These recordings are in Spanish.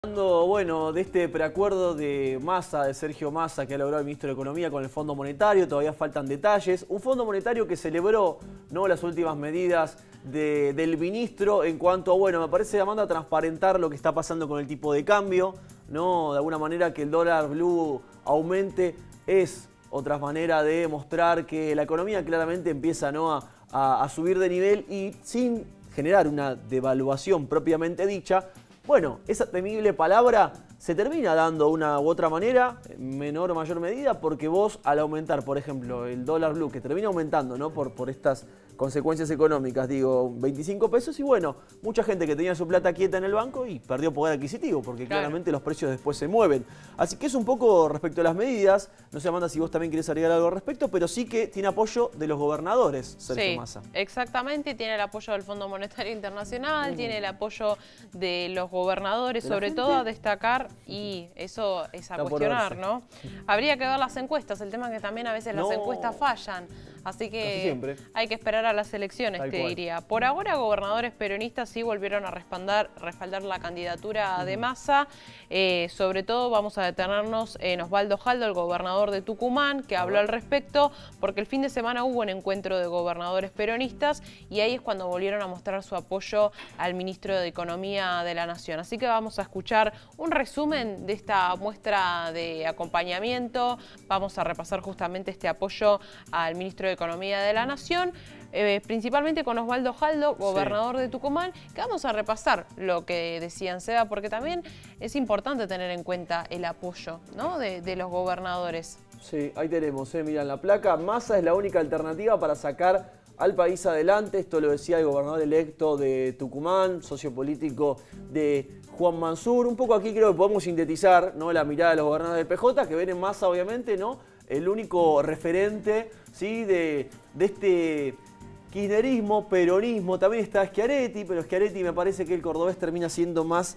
Bueno, de este preacuerdo de Massa, de Sergio Massa, que ha logrado el ministro de Economía con el Fondo Monetario, todavía faltan detalles. Un Fondo Monetario que celebró, ¿no?, las últimas medidas del ministro en cuanto a, bueno, me parece llamando a transparentar lo que está pasando con el tipo de cambio, ¿no? De alguna manera que el dólar blue aumente es otra manera de mostrar que la economía claramente empieza, ¿no?, a subir de nivel y sin generar una devaluación propiamente dicha. Bueno, esa temible palabra se termina dando de una u otra manera, en menor o mayor medida, porque vos al aumentar, por ejemplo, el dólar blue, que termina aumentando, ¿no?, por estas consecuencias económicas, digo, 25 pesos, y bueno, mucha gente que tenía su plata quieta en el banco y perdió poder adquisitivo, porque claramente los precios después se mueven. Así que es un poco respecto a las medidas, no sé, Amanda, si vos también querés agregar algo al respecto, pero sí que tiene apoyo de los gobernadores, Sergio Massa. Exactamente, tiene el apoyo del Fondo Monetario Internacional, tiene el apoyo de los gobernadores, sobre todo a destacar, y eso es a cuestionar, ¿no? Habría que ver las encuestas, el tema es que también a veces las encuestas fallan, así que hay que esperar a las elecciones, te diría. Por ahora, gobernadores peronistas sí volvieron a respaldar la candidatura de Massa. Sobre todo vamos a detenernos en Osvaldo Jaldo, el gobernador de Tucumán, que habló al respecto, porque el fin de semana hubo un encuentro de gobernadores peronistas y ahí es cuando volvieron a mostrar su apoyo al ministro de Economía de la Nación. Así que vamos a escuchar un resumen de esta muestra de acompañamiento. Vamos a repasar justamente este apoyo al ministro de Economía de la Nación, principalmente con Osvaldo Jaldo, gobernador de Tucumán, que vamos a repasar lo que decían, Seba, porque también es importante tener en cuenta el apoyo, ¿no?, de los gobernadores. Sí, ahí tenemos, mirá, en la placa, Massa es la única alternativa para sacar al país adelante. Esto lo decía el gobernador electo de Tucumán, socio político de Juan Mansur. Un poco aquí creo que podemos sintetizar, ¿no?, la mirada de los gobernadores del PJ, que ven en Massa, obviamente, ¿no?, el único referente, ¿sí?, de este kirchnerismo, peronismo. También está Schiaretti, pero Schiaretti me parece que el cordobés termina siendo más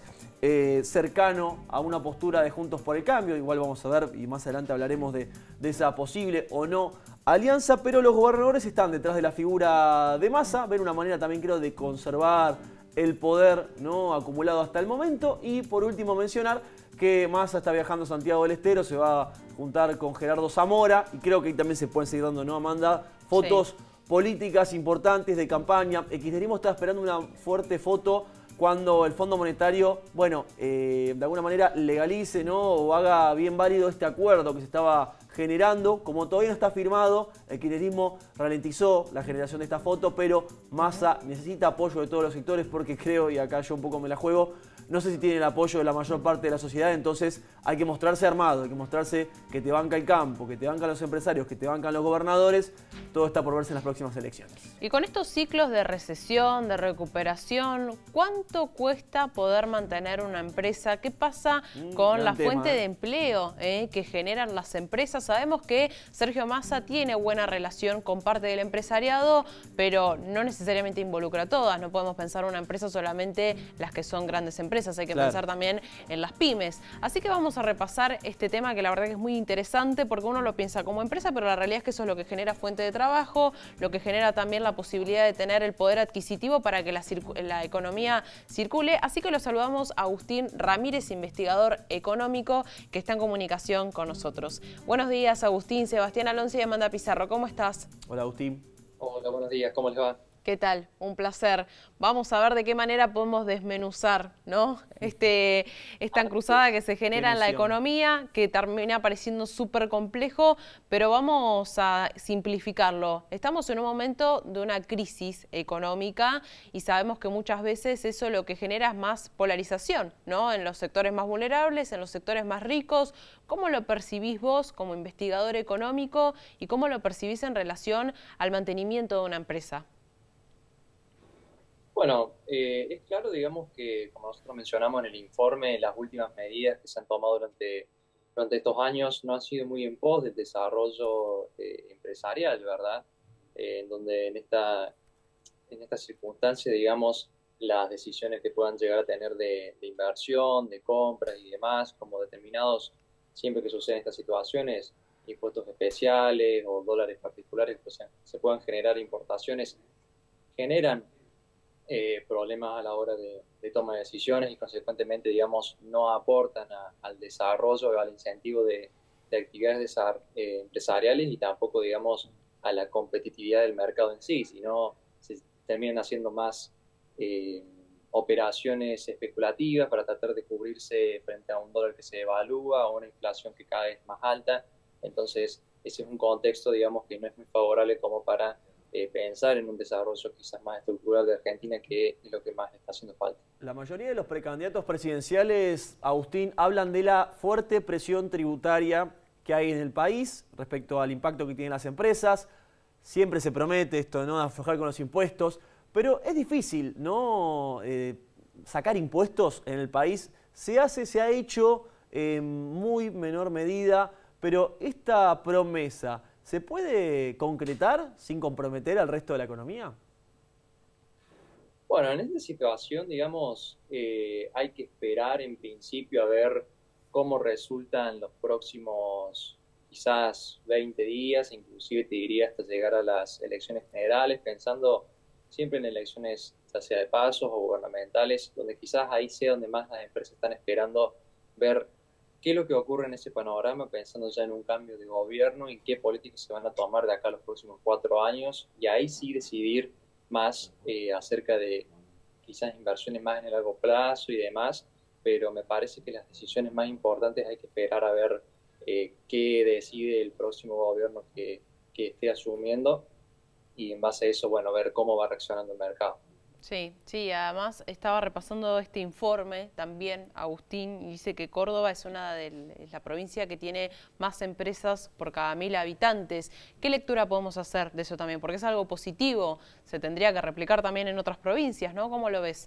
cercano a una postura de Juntos por el Cambio. Igual vamos a ver, y más adelante hablaremos de esa posible o no alianza, pero los gobernadores están detrás de la figura de Massa, ven una manera también, creo, de conservar el poder, ¿no?, acumulado hasta el momento. Y por último mencionar que Massa está viajando a Santiago del Estero, se va a juntar con Gerardo Zamora, y creo que ahí también se pueden seguir dando, ¿no, Amanda?, fotos políticas importantes de campaña. El kirchnerismo está esperando una fuerte foto cuando el Fondo Monetario, bueno, de alguna manera legalice, ¿no?, o haga bien válido este acuerdo que se estaba generando. Como todavía no está firmado, el kirchnerismo ralentizó la generación de esta foto, pero Massa necesita apoyo de todos los sectores porque creo, y acá yo un poco me la juego, no sé si tiene el apoyo de la mayor parte de la sociedad, entonces hay que mostrarse armado, hay que mostrarse que te banca el campo, que te bancan los empresarios, que te bancan los gobernadores. Todo está por verse en las próximas elecciones. Y con estos ciclos de recesión, de recuperación, ¿cuánto cuesta poder mantener una empresa? ¿Qué pasa con la fuente de empleo que generan las empresas? Sabemos que Sergio Massa tiene buena relación con parte del empresariado, pero no necesariamente involucra a todas. No podemos pensar una empresa solamente las que son grandes empresas, hay que pensar también en las pymes. Así que vamos a repasar este tema que la verdad que es muy interesante porque uno lo piensa como empresa, pero la realidad es que eso es lo que genera fuente de trabajo, lo que genera también la posibilidad de tener el poder adquisitivo para que la economía circule. Así que lo saludamos a Agustín Ramírez, investigador económico, que está en comunicación con nosotros. Buenos días, Agustín. Sebastián Alonso y Amanda Pizarro, ¿cómo estás? Hola, Agustín. Hola, buenos días, ¿cómo les va? ¿Qué tal? Un placer. Vamos a ver de qué manera podemos desmenuzar, ¿no?, esta encruzada que se genera en la economía, que termina pareciendo súper complejo, pero vamos a simplificarlo. Estamos en un momento de una crisis económica y sabemos que muchas veces eso lo que genera es más polarización, ¿no?, en los sectores más vulnerables, en los sectores más ricos. ¿Cómo lo percibís vos como investigador económico y cómo lo percibís en relación al mantenimiento de una empresa? Bueno, es claro, digamos, que como nosotros mencionamos en el informe, las últimas medidas que se han tomado durante estos años no han sido muy en pos del desarrollo empresarial, ¿verdad? En donde en esta circunstancia, digamos, las decisiones que puedan llegar a tener de inversión, de compras y demás, como determinados, siempre que suceden estas situaciones, impuestos especiales o dólares particulares, pues se puedan generar importaciones, generan problemas a la hora de toma de decisiones y consecuentemente, digamos, no aportan al desarrollo o al incentivo de actividades empresariales y tampoco, digamos, a la competitividad del mercado en sí, sino se terminan haciendo más operaciones especulativas para tratar de cubrirse frente a un dólar que se devalúa o una inflación que cada vez es más alta. Entonces, ese es un contexto, digamos, que no es muy favorable como para pensar en un desarrollo quizás más estructural de Argentina, que es lo que más le está haciendo falta. La mayoría de los precandidatos presidenciales, Agustín, hablan de la fuerte presión tributaria que hay en el país respecto al impacto que tienen las empresas. Siempre se promete esto, ¿no?, de aflojar con los impuestos, pero es difícil, ¿no?, sacar impuestos en el país. Se ha hecho en muy menor medida, pero esta promesa, ¿se puede concretar sin comprometer al resto de la economía? Bueno, en esta situación, digamos, hay que esperar en principio a ver cómo resultan los próximos quizás 20 días, inclusive te diría hasta llegar a las elecciones generales, pensando siempre en elecciones ya sea de pasos o gubernamentales, donde quizás ahí sea donde más las empresas están esperando ver qué es lo que ocurre en ese panorama, pensando ya en un cambio de gobierno y qué políticas se van a tomar de acá a los próximos 4 años, y ahí sí decidir más acerca de quizás inversiones más en el largo plazo y demás, pero me parece que las decisiones más importantes hay que esperar a ver qué decide el próximo gobierno que esté asumiendo, y en base a eso, bueno, ver cómo va reaccionando el mercado. Sí, sí, además estaba repasando este informe también, Agustín, y dice que Córdoba es es la provincia que tiene más empresas por cada 1000 habitantes. ¿Qué lectura podemos hacer de eso también? Porque es algo positivo, se tendría que replicar también en otras provincias, ¿no? ¿Cómo lo ves?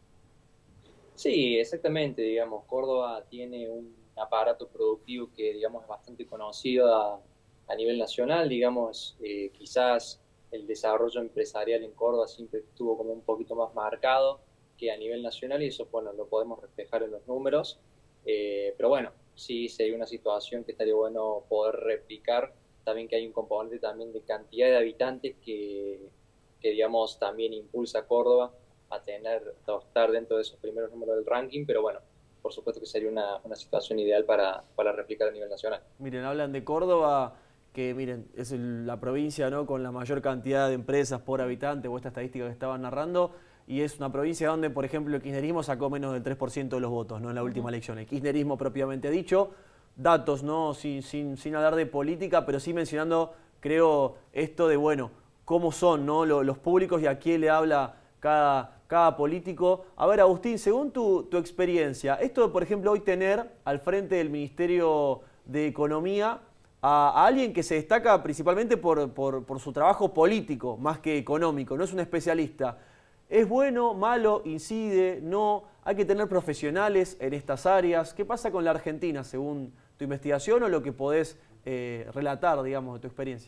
Sí, exactamente, digamos, Córdoba tiene un aparato productivo que, digamos, es bastante conocido a nivel nacional, digamos, quizás el desarrollo empresarial en Córdoba siempre estuvo como un poquito más marcado que a nivel nacional y eso, bueno, lo podemos reflejar en los números, pero bueno, sí sería una situación que estaría bueno poder replicar, también que hay un componente también de cantidad de habitantes que digamos, también impulsa a Córdoba a estar dentro de esos primeros números del ranking, pero bueno, por supuesto que sería una situación ideal para replicar a nivel nacional. Miren, hablan de Córdoba, que miren, es la provincia, ¿no?, con la mayor cantidad de empresas por habitante, o esta estadística que estaban narrando, y es una provincia donde, por ejemplo, el kirchnerismo sacó menos del 3% de los votos, ¿no?, en la última elección. El kirchnerismo propiamente dicho, datos, ¿no?, sin hablar de política, pero sí mencionando, creo, esto de, bueno, cómo son, ¿no?, los públicos y a quién le habla cada político. A ver, Agustín, según tu experiencia, esto de, por ejemplo, hoy tener al frente del Ministerio de Economía a alguien que se destaca principalmente por su trabajo político, más que económico, no es un especialista, ¿es bueno, malo, incide, no? ¿Hay que tener profesionales en estas áreas? ¿Qué pasa con la Argentina, según tu investigación o lo que podés relatar, digamos, de tu experiencia?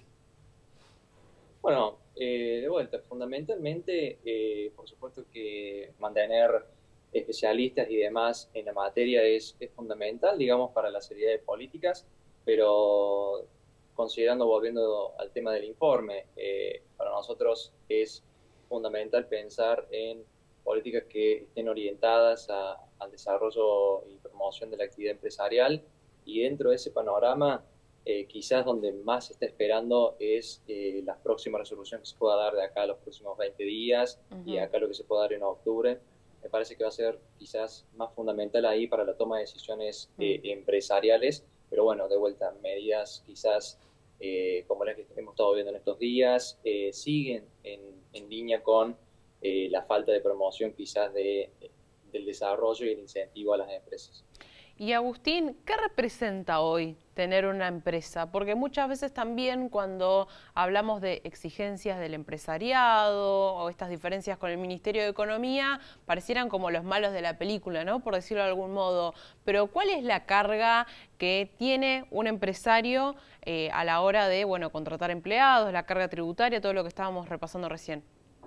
Bueno, de vuelta, fundamentalmente, por supuesto que mantener especialistas y demás en la materia es fundamental, digamos, para la seriedad de políticas, pero considerando, volviendo al tema del informe, para nosotros es fundamental pensar en políticas que estén orientadas al desarrollo y promoción de la actividad empresarial, y dentro de ese panorama quizás donde más se está esperando es las próximas resoluciones que se pueda dar de acá a los próximos 20 días y acá lo que se pueda dar en octubre. Me parece que va a ser quizás más fundamental ahí para la toma de decisiones empresariales, pero bueno, de vuelta, medidas quizás como las que hemos estado viendo en estos días, siguen en línea con la falta de promoción quizás del desarrollo y el incentivo a las empresas. Y Agustín, ¿qué representa hoy tener una empresa? Porque muchas veces también cuando hablamos de exigencias del empresariado o estas diferencias con el Ministerio de Economía, parecieran como los malos de la película, ¿no?, por decirlo de algún modo. Pero ¿cuál es la carga que tiene un empresario a la hora de, bueno, contratar empleados, la carga tributaria, todo lo que estábamos repasando recién?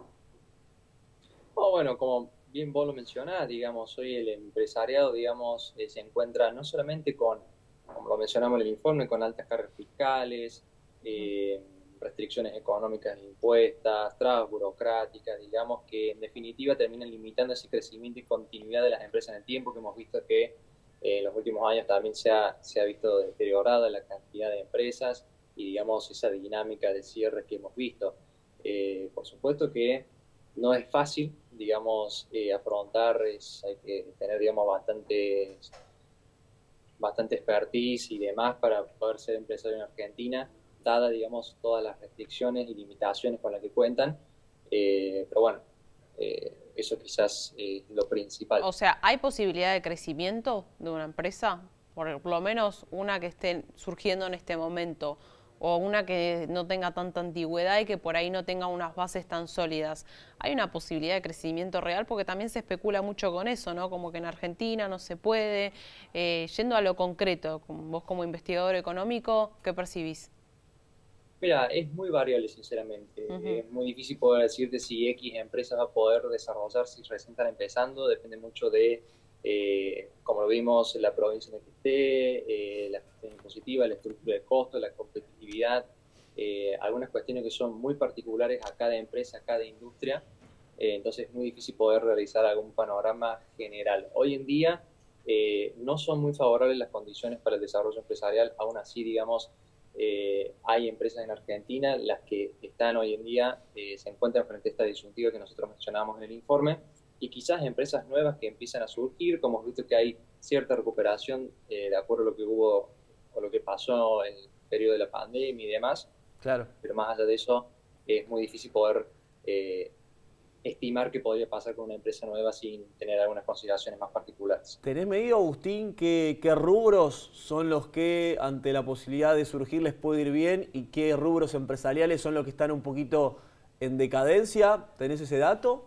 Oh, bueno, como bien vos lo mencionás, digamos, hoy el empresariado, digamos, se encuentra no solamente con, como lo mencionamos en el informe, con altas cargas fiscales, restricciones económicas impuestas, trabas burocráticas, digamos, que en definitiva terminan limitando ese crecimiento y continuidad de las empresas en el tiempo, que hemos visto que en los últimos años también se ha visto deteriorada la cantidad de empresas y, digamos, esa dinámica de cierre que hemos visto. Por supuesto que no es fácil, digamos, afrontar, hay que tener, digamos, bastante expertise y demás para poder ser empresario en Argentina, dada, digamos, todas las restricciones y limitaciones con las que cuentan, pero bueno, eso quizás es lo principal. O sea, ¿hay posibilidad de crecimiento de una empresa? Por lo menos una que esté surgiendo en este momento, o una que no tenga tanta antigüedad y que por ahí no tenga unas bases tan sólidas. ¿Hay una posibilidad de crecimiento real? Porque también se especula mucho con eso, ¿no? Como que en Argentina no se puede. Yendo a lo concreto, vos como investigador económico, ¿qué percibís? Mira, es muy variable, sinceramente. Es muy difícil poder decirte si X empresa va a poder desarrollarse y recién están empezando. Depende mucho de, como lo vimos, la provincia en la que esté, la gestión impositiva, la estructura de costos, la competitividad, algunas cuestiones que son muy particulares a cada empresa, a cada industria. Entonces es muy difícil poder realizar algún panorama general. Hoy en día no son muy favorables las condiciones para el desarrollo empresarial. Aún así, digamos, hay empresas en Argentina, las que están hoy en día se encuentran frente a esta disyuntiva que nosotros mencionamos en el informe, y quizás empresas nuevas que empiezan a surgir, como hemos visto que hay cierta recuperación de acuerdo a lo que hubo o lo que pasó en el periodo de la pandemia y demás. Claro. Pero más allá de eso, es muy difícil poder estimar qué podría pasar con una empresa nueva sin tener algunas consideraciones más particulares. ¿Tenés medido, Agustín, qué rubros son los que ante la posibilidad de surgir les puede ir bien y qué rubros empresariales son los que están un poquito en decadencia? ¿Tenés ese dato?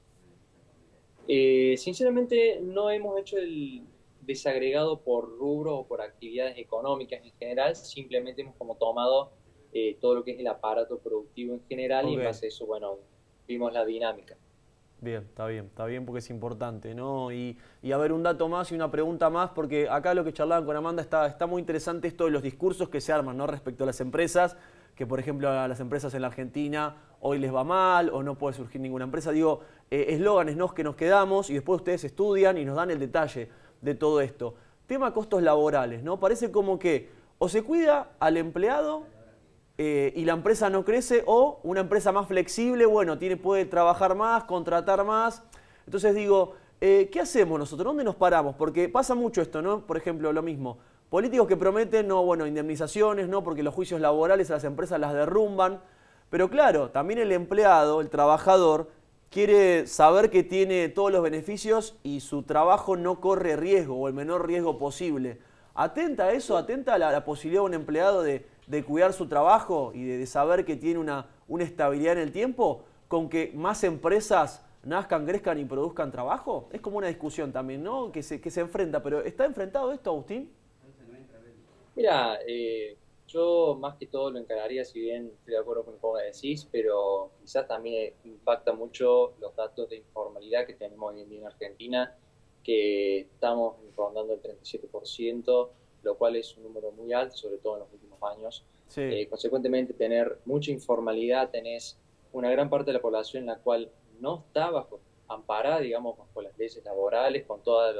Sinceramente no hemos hecho el desagregado por rubro o por actividades económicas en general, simplemente hemos como tomado todo lo que es el aparato productivo en general, y en base a eso, bueno, vimos la dinámica. Bien porque es importante, ¿no? Y a ver, un dato más y una pregunta más, porque acá lo que charlaban con Amanda está muy interesante esto de los discursos que se arman, ¿no? Respecto a las empresas, que por ejemplo a las empresas en la Argentina hoy les va mal o no puede surgir ninguna empresa. Digo, eslóganes, ¿no? Que nos quedamos y después ustedes estudian y nos dan el detalle de todo esto. Tema costos laborales, ¿no? Parece como que o se cuida al empleado y la empresa no crece, o una empresa más flexible, bueno, puede trabajar más, contratar más. Entonces digo, ¿qué hacemos nosotros? ¿Dónde nos paramos? Porque pasa mucho esto, ¿no? Por ejemplo, lo mismo. Políticos que prometen, no, bueno, indemnizaciones, no, porque los juicios laborales a las empresas las derrumban. Pero claro, también el empleado, el trabajador, quiere saber que tiene todos los beneficios y su trabajo no corre riesgo o el menor riesgo posible. ¿Atenta a eso? ¿Atenta a la posibilidad de un empleado de cuidar su trabajo y de saber que tiene una estabilidad en el tiempo, con que más empresas nazcan, crezcan y produzcan trabajo? Es como una discusión también, ¿no? Que se enfrenta, pero ¿está enfrentado esto, Agustín? Mira, yo más que todo lo encararía, si bien estoy de acuerdo con lo que decís, pero quizás también impacta mucho los datos de informalidad que tenemos hoy en día en Argentina, que estamos rondando el 37%, lo cual es un número muy alto, sobre todo en los últimos años. Sí. Consecuentemente, tener mucha informalidad, tenés una gran parte de la población en la cual no está amparada, digamos, bajo las leyes laborales, con todos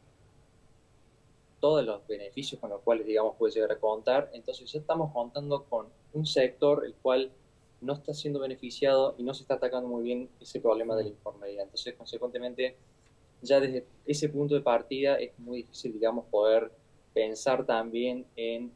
los beneficios con los cuales, digamos, puede llegar a contar. Entonces ya estamos contando con un sector el cual no está siendo beneficiado y no se está atacando muy bien ese problema de la informalidad. Entonces, consecuentemente, ya desde ese punto de partida es muy difícil, digamos, poder pensar también en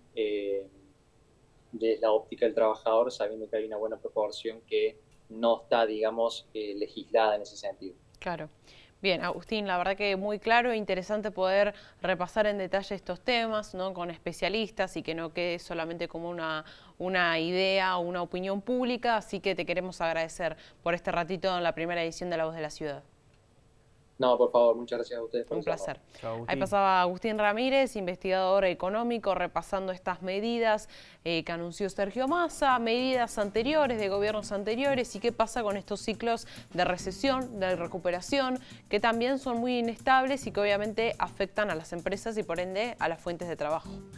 de la óptica del trabajador, sabiendo que hay una buena proporción que no está, digamos, legislada en ese sentido. Claro. Bien, Agustín, la verdad que muy claro e interesante poder repasar en detalle estos temas, ¿no? Con especialistas y que no quede solamente como una idea o una opinión pública, así que te queremos agradecer por este ratito en la primera edición de La Voz de la Ciudad. No, por favor, muchas gracias a ustedes. Un placer. Ahí pasaba Agustín Ramírez, investigador económico, repasando estas medidas que anunció Sergio Massa, medidas anteriores de gobiernos anteriores y qué pasa con estos ciclos de recesión, de recuperación, que también son muy inestables y que obviamente afectan a las empresas y por ende a las fuentes de trabajo.